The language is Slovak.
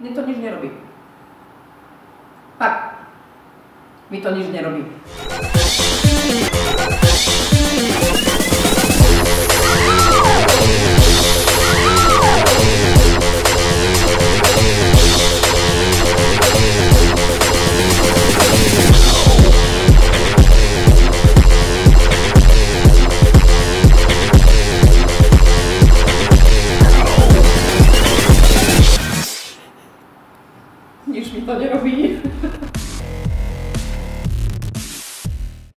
Mne to nič nerobí. Fakt. Mi to nič nerobí. Nič mi to nerobí.